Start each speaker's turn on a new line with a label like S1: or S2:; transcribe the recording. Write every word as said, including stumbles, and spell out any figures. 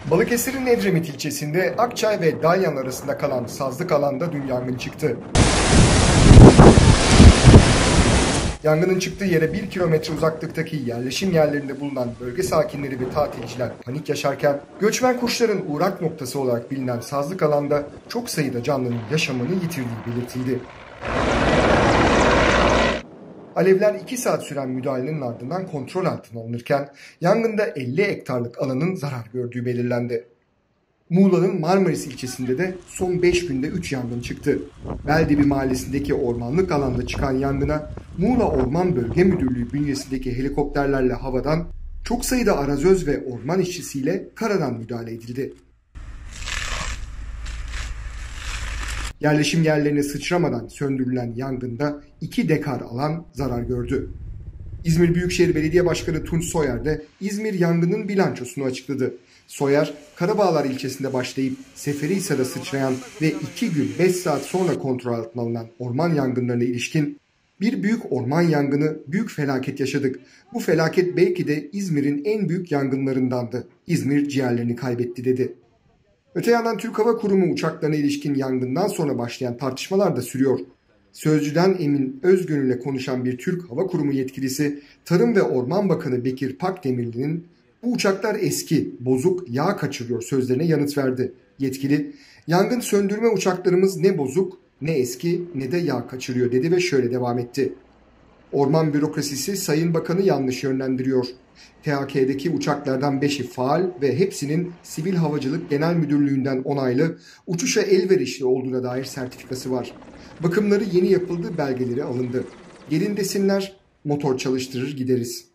S1: Balıkesir'in Edremit ilçesinde Akçay ve Dalyan arasında kalan sazlık alanda dün yangın çıktı. Yangının çıktığı yere bir kilometre uzaklıktaki yerleşim yerlerinde bulunan bölge sakinleri ve tatilciler panik yaşarken, göçmen kuşların uğrak noktası olarak bilinen sazlık alanda çok sayıda canlının yaşamını yitirdiği belirtildi. Alevler iki saat süren müdahalenin ardından kontrol altına alınırken yangında elli hektarlık alanın zarar gördüğü belirlendi. Muğla'nın Marmaris ilçesinde de son beş günde üç yangın çıktı. Beldibi mahallesindeki ormanlık alanda çıkan yangına Muğla Orman Bölge Müdürlüğü bünyesindeki helikopterlerle havadan, çok sayıda arazöz ve orman işçisiyle karadan müdahale edildi. Yerleşim yerlerine sıçramadan söndürülen yangında iki dekar alan zarar gördü. İzmir Büyükşehir Belediye Başkanı Tunç Soyer de İzmir yangının bilançosunu açıkladı. Soyer, Karabağlar ilçesinde başlayıp Seferihisar'a sıçrayan ve iki gün beş saat sonra kontrol altına alınan orman yangınlarına ilişkin bir büyük orman yangını, büyük felaket yaşadık. Bu felaket belki de İzmir'in en büyük yangınlarındandı. İzmir ciğerlerini kaybetti dedi. Öte yandan Türk Hava Kurumu uçaklarına ilişkin yangından sonra başlayan tartışmalar da sürüyor. Sözcüden Emin Özgönül'le konuşan bir Türk Hava Kurumu yetkilisi, Tarım ve Orman Bakanı Bekir Pakdemirli'nin "Bu uçaklar eski, bozuk, yağ kaçırıyor" sözlerine yanıt verdi. Yetkili, "Yangın söndürme uçaklarımız ne bozuk, ne eski, ne de yağ kaçırıyor" dedi ve şöyle devam etti. "Orman bürokrasisi Sayın Bakan'ı yanlış yönlendiriyor. T H K'deki uçaklardan beşi faal ve hepsinin Sivil Havacılık Genel Müdürlüğü'nden onaylı, uçuşa elverişli olduğuna dair sertifikası var. Bakımları yeni yapıldı, belgeleri alındı. Gelin desinler, motor çalıştırır gideriz."